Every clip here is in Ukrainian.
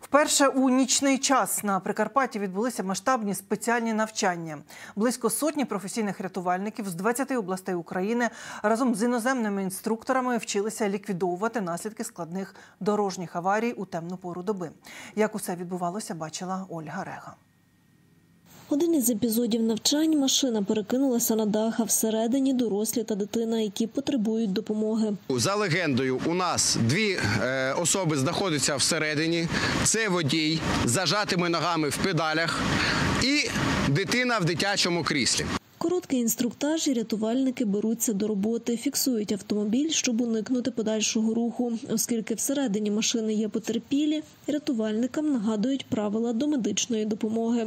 Вперше у нічний час на Прикарпатті відбулися масштабні спеціальні навчання. Близько сотні професійних рятувальників з 20 областей України разом з іноземними інструкторами вчилися ліквідовувати наслідки складних дорожніх аварій у темну пору доби. Як усе відбувалося, бачила Ольга Рега. Один із епізодів навчань – машина перекинулася на дах, а всередині дорослі та дитина, які потребують допомоги. За легендою, у нас дві особи знаходяться всередині. Це водій з зажатими ногами в педалях і дитина в дитячому кріслі. Короткий інструктаж і рятувальники беруться до роботи. Фіксують автомобіль, щоб уникнути подальшого руху. Оскільки всередині машини є потерпілі, рятувальникам нагадують правила домедичної допомоги.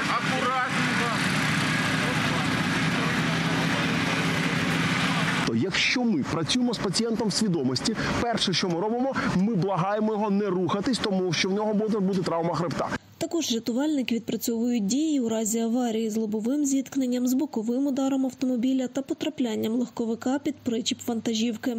Якщо ми працюємо з пацієнтом в свідомості, перше, що ми робимо, ми благаємо його не рухатись, тому що в нього може бути травма хребта. Також рятувальники відпрацьовують дії у разі аварії з лобовим зіткненнем, з боковим ударом автомобіля та потраплянням легковика під причіп вантажівки.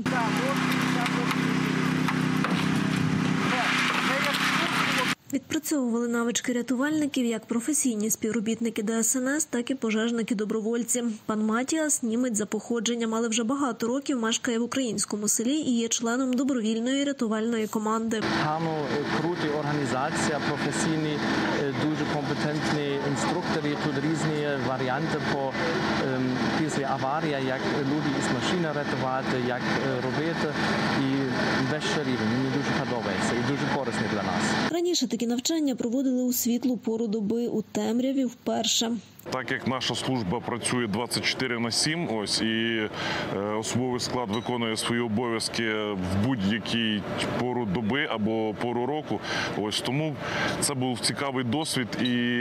Відпрацьовували навички рятувальників як професійні співробітники ДСНС, так і пожежники-добровольці. Пан Матіас – німець за походженням, але вже багато років мешкає в українському селі і є членом добровільної рятувальної команди. Гарно, крута організація, професійні, дуже компетентні інструктори. Тут різні варіанти після аварії, як люди із машини рятувати, як робити. І вищий рівень. Мені дуже подобається і дуже корисний для нас. Раніше такі навчання проводили у світлу пору доби, у темряві вперше. Так як наша служба працює 24/7, і особовий склад виконує свої обов'язки в будь-якій пору доби або пору року, тому це був цікавий досвід і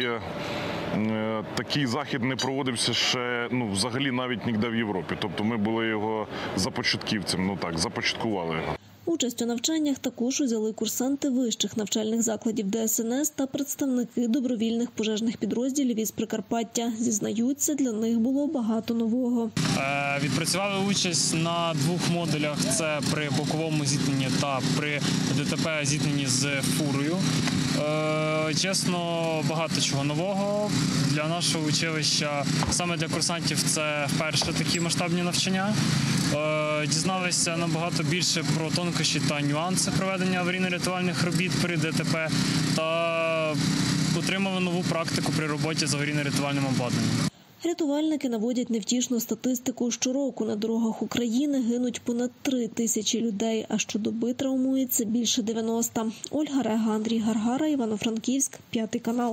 такий захід не проводився ще взагалі навіть ніде в Європі. Тобто ми були його започатківцем, започаткували його. Участь у навчаннях також узяли курсанти вищих навчальних закладів ДСНС та представники добровільних пожежних підрозділів із Прикарпаття. Зізнаються, для них було багато нового. Відпрацювали участь на 2 модулях – це при боковому зіткненні та при ДТП зіткненні з фурою. Чесно, багато чого нового для нашого училища. Саме для курсантів це вперше такі масштабні навчання. Дізналися набагато більше про тонкощі та нюанси проведення аварійно-рятувальних робіт при ДТП та отримали нову практику при роботі з аварійно-рятувальним обладнанням. Рятувальники наводять невтішну статистику. Щороку на дорогах України гинуть понад 3 тисячі людей, а щодоби травмується більше 90. Ольга Рега, Андрій Гаргара, Івано-Франківськ, 5 канал.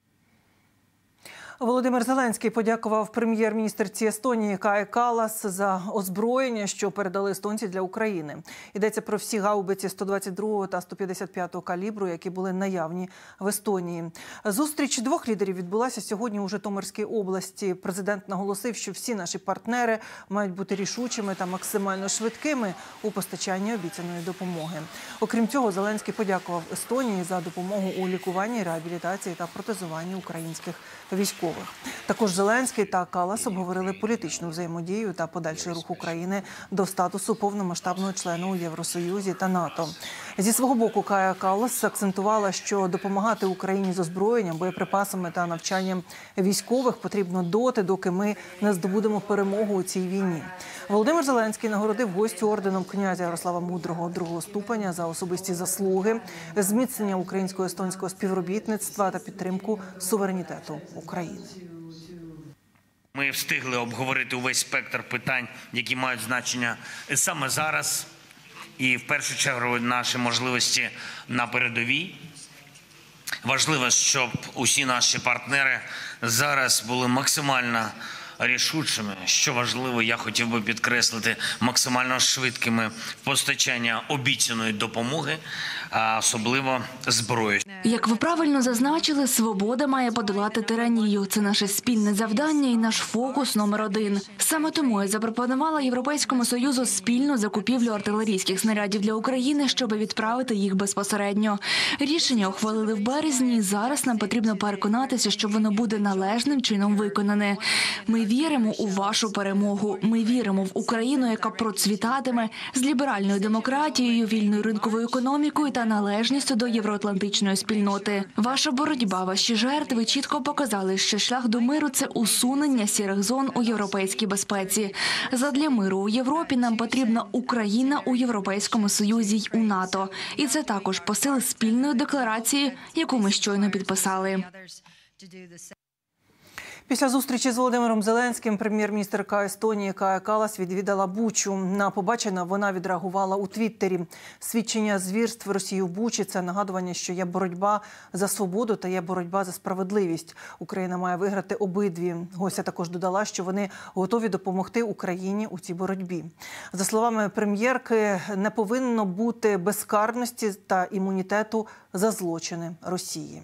Володимир Зеленський подякував прем'єр-міністерці Естонії Каї Каллас за озброєння, що передали естонці для України. Йдеться про всі гаубиці 122 та 155 калібру, які були наявні в Естонії. Зустріч 2 лідерів відбулася сьогодні у Житомирській області. Президент наголосив, що всі наші партнери мають бути рішучими та максимально швидкими у постачанні обіцяної допомоги. Окрім цього, Зеленський подякував Естонії за допомогу у лікуванні, реабілітації та протезуванні українських військових. Також Зеленський та Каллас обговорили політичну взаємодію та подальший рух України до статусу повномасштабного члена у Євросоюзі та НАТО. Зі свого боку, Кая Каллас акцентувала, що допомагати Україні з озброєнням, боєприпасами та навчанням військових потрібно доти, доки ми не здобудемо перемогу у цій війні. Володимир Зеленський нагородив гостю орденом князя Ярослава Мудрого 2-го ступеня за особисті заслуги, зміцнення українсько-естонського співробітництва та підтримку суверенітету України. Ми встигли обговорити увесь спектр питань, які мають значення саме зараз. І в першу чергу наші можливості на передовій. Важливо, щоб усі наші партнери зараз були максимально рішучими. Що важливо, я хотів би підкреслити, максимально швидкими в постачанні обіцяної допомоги, а особливо зброї. Як ви правильно зазначили, свобода має подолати тиранію. Це наше спільне завдання і наш фокус номер 1. Саме тому я запропонувала Європейському Союзу спільну закупівлю артилерійських снарядів для України, щоб відправити їх безпосередньо. Рішення ухвалили в березні, і зараз нам потрібно переконатися, що воно буде належним чином виконане. Ми віримо у вашу перемогу. Ми віримо в Україну, яка процвітатиме з ліберальною демократією, вільною ринковою економікою та належність до євроатлантичної спільноти. Ваша боротьба, ваші жертви чітко показали, що шлях до миру – це усунення сірих зон у європейській безпеці. Задля миру у Європі нам потрібна Україна у Європейському Союзі й у НАТО. І це також посил спільної декларації, яку ми щойно підписали. Після зустрічі з Володимиром Зеленським прем'єр-міністерка Естонії Кая Каллас відвідала Бучу. На побачене вона відреагувала у Твіттері. Свідчення звірств Росії в Бучі – це нагадування, що є боротьба за свободу та є боротьба за справедливість. Україна має виграти обидві. Гостя також додала, що вони готові допомогти Україні у цій боротьбі. За словами прем'єрки, не повинно бути безкарності та імунітету за злочини Росії.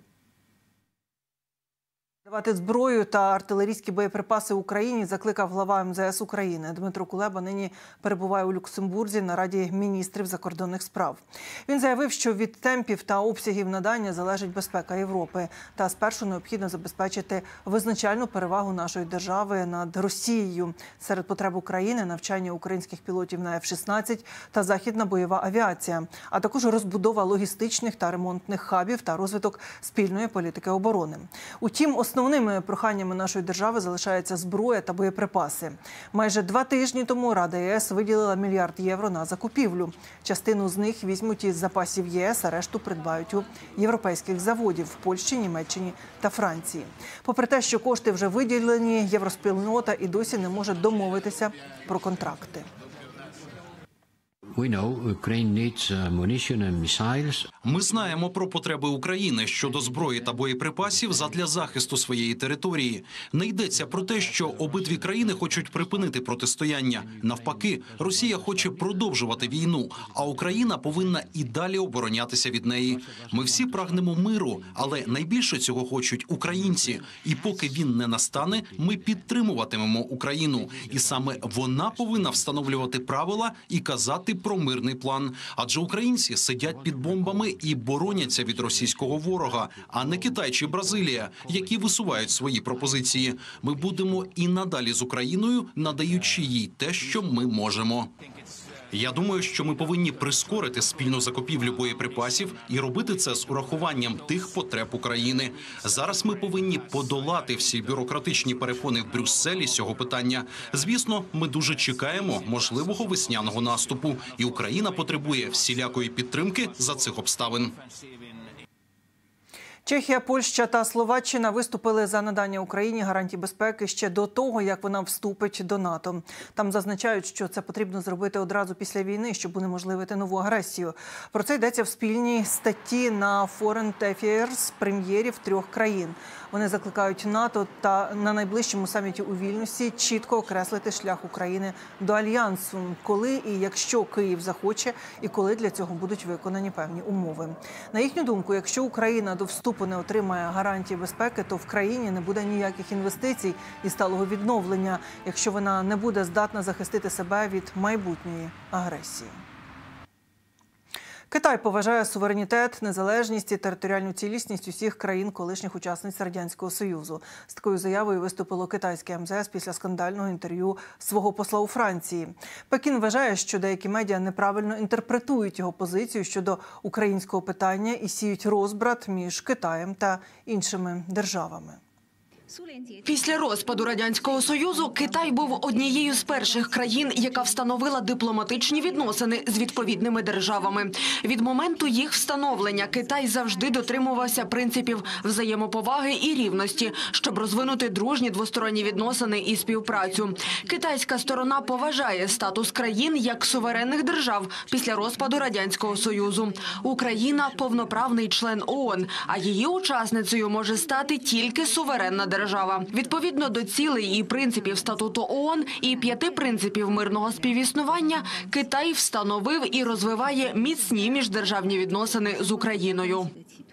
Давати зброю та артилерійські боєприпаси Україні закликав глава МЗС України. Дмитро Кулеба нині перебуває у Люксембурзі на Раді міністрів закордонних справ. Він заявив, що від темпів та обсягів надання залежить безпека Європи. Та спершу необхідно забезпечити визначальну перевагу нашої держави над Росією. Серед потреб України – навчання українських пілотів на F-16 та західна бойова авіація, а також розбудова логістичних та ремонтних хабів та розвиток спільної політики оборони. Утім, основними проханнями нашої держави залишається зброя та боєприпаси. Майже 2 тижні тому Рада ЄС виділила $1 мільярд на закупівлю. Частину з них візьмуть із запасів ЄС, а решту придбають у європейських заводів в Польщі, Німеччині та Франції. Попри те, що кошти вже виділені, євроспільнота і досі не може домовитися про контракти. Ми знаємо про потреби України щодо зброї та боєприпасів задля захисту своєї території. Не йдеться про те, що обидві країни хочуть припинити протистояння. Навпаки, Росія хоче продовжувати війну, а Україна повинна і далі оборонятися від неї. Ми всі прагнемо миру, але найбільше цього хочуть українці. І поки він не настане, ми підтримуватимемо Україну. І саме вона повинна встановлювати правила і казати про мирний план. Адже українці сидять під бомбами і бороняться від російського ворога, а не Китай чи Бразилія, які висувають свої пропозиції. Ми будемо і надалі з Україною, надаючи їй те, що ми можемо. Я думаю, що ми повинні прискорити спільну закупівлю боєприпасів і робити це з урахуванням тих потреб України. Зараз ми повинні подолати всі бюрократичні перепони в Брюсселі з цього питання. Звісно, ми дуже чекаємо можливого весняного наступу, і Україна потребує всілякої підтримки за цих обставин. Чехія, Польща та Словаччина виступили за надання Україні гарантій безпеки ще до того, як вона вступить до НАТО. Там зазначають, що це потрібно зробити одразу після війни, щоб унеможливити нову агресію. Про це йдеться в спільній статті на Foreign Affairs прем'єрів 3 країн. Вони закликають НАТО та на найближчому саміті у Вільнюсі чітко окреслити шлях України до Альянсу, коли і якщо Київ захоче, і коли для цього будуть виконані певні умови. На їхню думку, якщо Україна до вступу не отримає гарантії безпеки, то в країні не буде ніяких інвестицій і сталого відновлення, якщо вона не буде здатна захистити себе від майбутньої агресії. Китай поважає суверенітет, незалежність і територіальну цілісність усіх країн колишніх учасниць Радянського Союзу. З такою заявою виступило китайське МЗС після скандального інтерв'ю свого посла у Франції. Пекін вважає, що деякі медіа неправильно інтерпретують його позицію щодо українського питання і сіють розбрат між Китаєм та іншими державами. Після розпаду Радянського Союзу Китай був однією з перших країн, яка встановила дипломатичні відносини з відповідними державами. Від моменту їх встановлення Китай завжди дотримувався принципів взаємоповаги і рівності, щоб розвинути дружні двосторонні відносини і співпрацю. Китайська сторона поважає статус країн як суверенних держав після розпаду Радянського Союзу. Україна – повноправний член ООН, а її учасницею може стати тільки суверенна держава. Відповідно до цілей і принципів статуту ООН і 5 принципів мирного співіснування, Китай встановив і розвиває міцні міждержавні відносини з Україною.